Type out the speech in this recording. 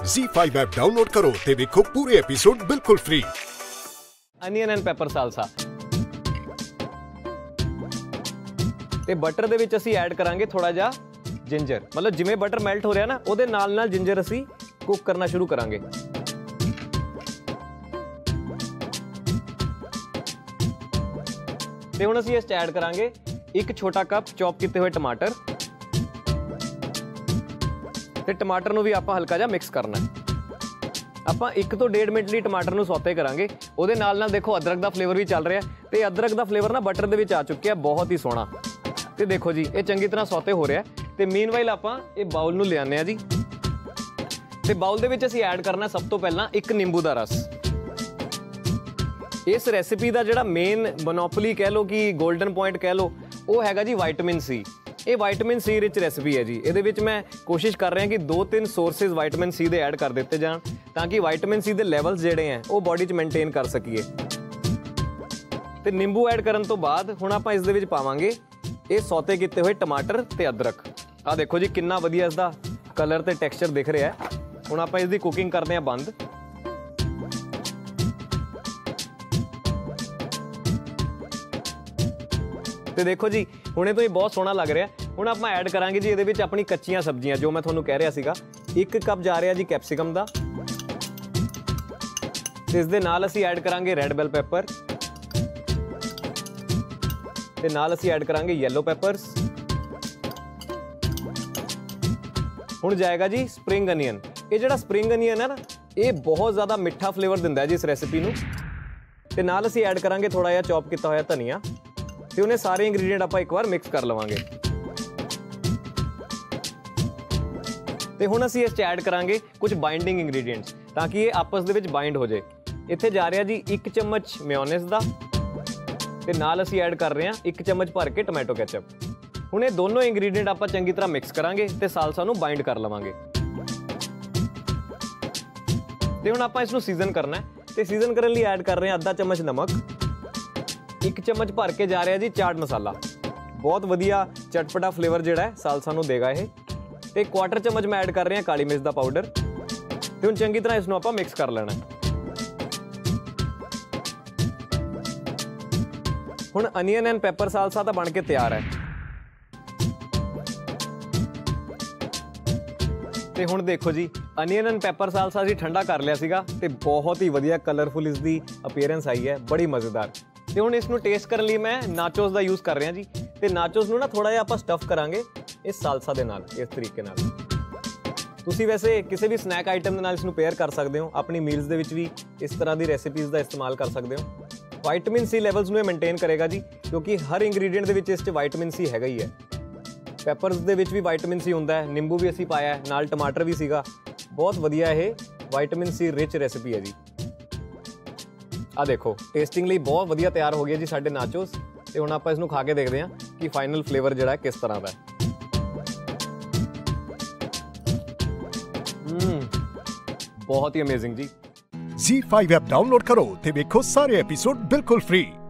ZEE5 app download करो ते देखो पूरे एपिसोड बिल्कुल free. Onion and pepper salsa ते बटर दे विच असीं ऐड करांगे थोड़ा जा जिंजर, मतलब जिवें बटर मैल्ट हो रहा ना उहदे नाल नाल जिंजर असीं कुक करना शुरू करांगे। ते हुण असीं इस च ऐड करांगे एक छोटा कप चॉप कीते हुए टमाटर ते टमाटर नूं भी आपां हल्का जिहा मिक्स करना है। ਆਪਾਂ 1 ਤੋਂ 1.5 ਮਿੰਟ ਲਈ ਟਮਾਟਰ ਨੂੰ ਸੌਤੇ ਕਰਾਂਗੇ। ਉਹਦੇ ਨਾਲ ਨਾਲ ਦੇਖੋ ਅਦਰਕ ਦਾ ਫਲੇਵਰ ਵੀ ਚੱਲ ਰਿਹਾ ਤੇ ਅਦਰਕ ਦਾ ਫਲੇਵਰ ਨਾ ਬਟਰ ਦੇ ਵਿੱਚ ਆ ਚੁੱਕਿਆ, ਬਹੁਤ ਹੀ ਸੋਹਣਾ। ਤੇ ਦੇਖੋ ਜੀ ਇਹ ਚੰਗੀ ਤਰ੍ਹਾਂ ਸੌਤੇ ਹੋ ਰਿਹਾ ਤੇ ਮੀਨਵਾਈਲ ਆਪਾਂ ਇਹ ਬਾਉਲ ਨੂੰ ਲਿਆਉਂਦੇ ਆ ਜੀ ਤੇ ਬਾਉਲ ਦੇ ਵਿੱਚ ਅਸੀਂ ਐਡ ਕਰਨਾ ਸਭ ਤੋਂ ਪਹਿਲਾਂ ਇੱਕ ਨਿੰਬੂ ਦਾ ਰਸ। ਇਸ ਰੈਸਿਪੀ ਦਾ ਜਿਹੜਾ ਮੇਨ ਮੋਨੋਪੋਲੀ ਕਹਿ ਲਓ ਕਿ 골ਡਨ ਪੁਆਇੰਟ ਕਹਿ ਲਓ ਉਹ ਹੈਗਾ ਜੀ ਵਿਟਾਮਿਨ ਸੀ। ਇਹ ਵਿਟਾਮਿਨ ਸੀ ਰਿਚ ਰੈਸਿਪੀ ਹੈ ਜੀ। ਇਹਦੇ ਵਿੱਚ ਮੈਂ ਕੋਸ਼ਿਸ਼ ਕਰ ਰਿਹਾ ਕਿ 2-3 ਸੋਰਸਿਸ ਵਿਟਾਮਿਨ ਸੀ ਦੇ ਐਡ ਕਰ ਦਿੱਤੇ ਜਾਣ ਤਾਂ ਕਿ ਵਿਟਾਮਿਨ ਸੀ ਦੇ ਲੈਵਲਸ ਜਿਹੜੇ ਹੈ ਉਹ ਬਾਡੀ 'ਚ ਮੇਨਟੇਨ ਕਰ ਸਕੀਏ। ਤੇ ਨਿੰਬੂ ਐਡ ਕਰਨ ਤੋਂ ਬਾਅਦ ਹੁਣ ਆਪਾਂ ਇਸ ਦੇ ਵਿੱਚ ਪਾਵਾਂਗੇ ਇਹ ਸੌਤੇ ਕੀਤੇ ਹੋਏ ਟਮਾਟਰ ਤੇ ਅਦਰਕ। ਆਹ ਦੇਖੋ ਜੀ ਕਿੰਨਾ ਵਧੀਆ ਇਸ ਦਾ ਕਲਰ ਤੇ ਟੈਕਸਚਰ ਦਿਖ ਰਿਹਾ ਹੈ। ਹੁਣ ਆਪਾਂ ਇਸ ਦੀ ਕੁਕਿੰਗ ਕਰਦੇ ਹਾਂ ਬੰਦ। ਤੇ ਦੇਖੋ ਜੀ ਹੁਣੇ ਤੋਂ ਹੀ ਬਹੁਤ ਸੋਹਣਾ ਲੱਗ ਰਿਹਾ। ਹੁਣ ਆਪਾਂ ਐਡ ਕਰਾਂਗੇ ਜੀ ਇਹਦੇ ਵਿੱਚ ਆਪਣੀ ਕੱਚੀਆਂ ਸਬਜ਼ੀਆਂ ਜੋ ਮੈਂ ਤੁਹਾਨੂੰ ਕਹਿ ਰਿਹਾ ਸੀਗਾ। 1 ਕੱਪ ਜਾ ਰਿਹਾ ਜੀ ਕੈਪਸਿਕਮ ਦਾ ਤੇ ਇਸ ਦੇ ਨਾਲ ਅਸੀਂ ਐਡ ਕਰਾਂਗੇ ਰੈੱਡ ਬੈਲ ਪੈਪਰ ਤੇ ਨਾਲ ਅਸੀਂ ਐਡ ਕਰਾਂਗੇ ਯੈਲੋ ਪੈਪਰਸ। ਹੁਣ ਜਾਏਗਾ ਜੀ ਸਪਰਿੰਗ ਅਨੀਅਨ। ਇਹ ਜਿਹੜਾ ਸਪਰਿੰਗ ਅਨੀਅਨ ਹੈ ਨਾ ਇਹ ਬਹੁਤ ਜ਼ਿਆਦਾ ਮਿੱਠਾ ਫਲੇਵਰ ਦਿੰਦਾ ਹੈ ਜੀ ਇਸ ਰੈਸਿਪੀ ਨੂੰ। ਤੇ ਨਾਲ ਅਸੀਂ ਐਡ ਕਰਾਂਗੇ ਥੋੜਾ ਜਿਹਾ ਚੌਪ ਕੀਤਾ ਹੋਇਆ ਧਨੀਆ ਤੇ ਉਹਨੇ ਸਾਰੇ ਇੰਗਰੀਡੀਐਂਟ ਆਪਾਂ ਇੱਕ ਵਾਰ ਮਿਕਸ ਕਰ ਲਵਾਂਗੇ। ਤੇ ਹੁਣ ਅਸੀਂ ਇਸ 'ਚ ਐਡ ਕਰਾਂਗੇ ਕੁਝ ਬਾਈਂਡਿੰਗ ਇੰਗਰੀਡੀਐਂਟਸ ਤਾਂ ਕਿ ਇਹ ਆਪਸ ਦੇ ਵਿੱਚ ਬਾਈਂਡ ਹੋ ਜਾਏ। ਇੱਥੇ ਜਾ ਰਿਹਾ ਜੀ 1 ਚਮਚ ਮਿਓਨੀਜ਼ ਦਾ ਤੇ ਨਾਲ ਅਸੀਂ ਐਡ ਕਰ ਰਹੇ ਹਾਂ 1 ਚਮਚ ਭਰ ਕੇ ਟੋਮੈਟੋ ਕੈਚਅਪ। ਹੁਣ ਇਹ ਦੋਨੋਂ ਇੰਗਰੀਡੀਐਂਟ ਆਪਾਂ ਚੰਗੀ ਤਰ੍ਹਾਂ ਮਿਕਸ ਕਰਾਂਗੇ ਤੇ ਸਾਲਸਾ ਨੂੰ ਬਾਈਂਡ ਕਰ ਲਵਾਂਗੇ। ਤੇ ਹੁਣ ਆਪਾਂ ਇਸ ਨੂੰ ਸੀਜ਼ਨ ਕਰਨਾ ਹੈ ਤੇ ਸੀਜ਼ਨ ਕਰਨ ਲਈ ਐਡ ਕਰ ਰਹੇ ਹਾਂ ਅੱਧਾ ਚਮਚ ਨਮਕ, 1 ਚਮਚ ਭਰ ਕੇ ਜਾ ਰਿਹਾ ਜੀ ਚਾਟ ਮਸਾਲਾ। ਬਹੁਤ ਵਧੀਆ ਚਟਪਟਾ ਫਲੇਵਰ ਜਿਹੜਾ ਹੈ ਸਾਲਸਾ ਨੂੰ ਦੇਗਾ ਇਹ। ਤੇ 1/4 ਚਮਚ ਮੈਂ ਐਡ ਕਰ ਰਿਹਾ ਕਾਲੀ ਮਿਰਚ ਦਾ ਪਾਊਡਰ ਤੇ ਹੁਣ ਚੰਗੀ ਤਰ੍ਹਾਂ ਇਸ ਨੂੰ ਆਪਾਂ ਮਿਕਸ ਕਰ ਲੈਣਾ। ਹੁਣ ਅਨੀਅਨ ਐਂਡ ਪੈਪਰ ਸਾਲਸਾ ਤਾਂ ਬਣ ਕੇ ਤਿਆਰ ਹੈ। ਤੇ ਹੁਣ ਦੇਖੋ ਜੀ ਅਨੀਅਨ ਐਂਡ ਪੈਪਰ ਸਾਲਸਾ ਅਸੀਂ ਠੰਡਾ ਕਰ ਲਿਆ ਸੀਗਾ ਤੇ ਬਹੁਤ ਹੀ ਵਧੀਆ ਕਲਰਫੁਲ ਇਸ ਦੀ ਅਪੀਅਰੈਂਸ ਆਈ ਹੈ, ਬੜੀ ਮਜ਼ੇਦਾਰ। ਤੇ ਹੁਣ ਇਸ ਨੂੰ ਟੇਸਟ ਕਰਨ ਲਈ ਮੈਂ ਨਾਚੋਸ ਦਾ ਯੂਜ਼ ਕਰ ਰਿਹਾ ਜੀ ਤੇ ਨਾਚੋਸ ਨੂੰ ਨਾ ਥੋੜਾ ਜਿਹਾ ਆਪਾਂ ਸਟਫ ਕਰਾਂਗੇ ਇਸ ਸਾਲਸਾ ਦੇ ਨਾਲ ਇਸ ਤਰੀਕੇ ਨਾਲ। ਤੁਸੀਂ ਵੈਸੇ ਕਿਸੇ ਵੀ ਸਨੈਕ ਆਈਟਮ ਦੇ ਨਾਲ ਇਸ ਨੂੰ ਪੇਅਰ ਕਰ ਸਕਦੇ ਹੋ। ਆਪਣੀ ਮੀਲਸ ਦੇ ਵਿੱਚ ਵੀ ਇਸ ਤਰ੍ਹਾਂ ਦੀ ਰੈਸਿਪੀਜ਼ ਦਾ ਇਸਤੇਮਾਲ ਕਰ ਸਕਦੇ ਹੋ। ਵਿਟਾਮਿਨ ਸੀ ਲੈਵਲਸ ਨੂੰ ਇਹ ਮੇਨਟੇਨ ਕਰੇਗਾ ਜੀ ਕਿਉਂਕਿ ਹਰ ਇੰਗਰੀਡੀਐਂਟ ਦੇ ਵਿੱਚ ਇਸ 'ਚ ਵਿਟਾਮਿਨ ਸੀ ਹੈਗਾ ਹੀ ਹੈ। ਪੈਪਰਸ ਦੇ ਵਿੱਚ ਵੀ ਵਿਟਾਮਿਨ ਸੀ ਹੁੰਦਾ ਹੈ, ਨਿੰਬੂ ਵੀ ਅਸੀਂ ਪਾਇਆ ਹੈ, ਨਾਲ ਟਮਾਟਰ ਵੀ ਸੀਗਾ। ਬਹੁਤ ਵਧੀਆ ਇਹ ਵਿਟਾਮਿਨ ਸੀ ਰਿਚ ਰੈਸਿਪੀ ਹੈ ਜੀ। ਆ ਦੇਖੋ ਟੇਸਟਿੰਗ ਲਈ ਬਹੁਤ ਵਧੀਆ ਤਿਆਰ ਹੋ ਗਿਆ ਜੀ ਸਾਡੇ ਨਾਚੋਸ। ਤੇ ਹੁਣ ਆਪਾਂ ਇਸ ਨੂੰ ਖਾ ਕੇ ਦੇਖਦੇ ਹਾਂ ਕਿ ਫਾਈਨਲ ਫਲੇਵਰ ਜਿਹੜਾ ਹੈ ਕਿਸ ਤਰ੍ਹਾਂ ਦਾ ਹੈ। ਬਹੁਤ ਹੀ ਅਮੇਜ਼ਿੰਗ ਜੀ। ZEE5 ऐप डाउनलोड करो ते देखो सारे एपिसोड बिल्कुल फ्री।